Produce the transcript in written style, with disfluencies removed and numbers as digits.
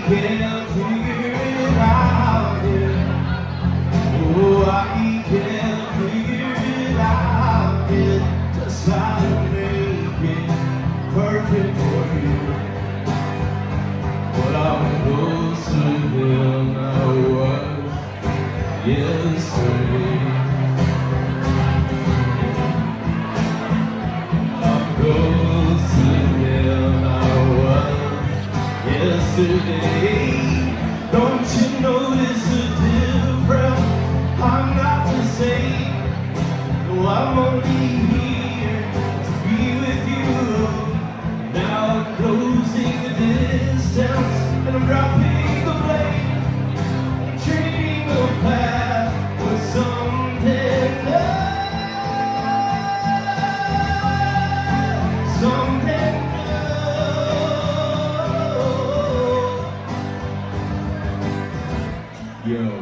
can't figure it out yet. Oh, I can't figure it out yet. Just how to make it perfect for you. But I'm closer than I was yesterday. I'm closer than I was yesterday. Don't you notice the difference? I'm not the same. No, I'm only here to be with you. Now I'm closing the distance, and I'm dropping the blame. I'm treating the path with something new. Something new. Yo.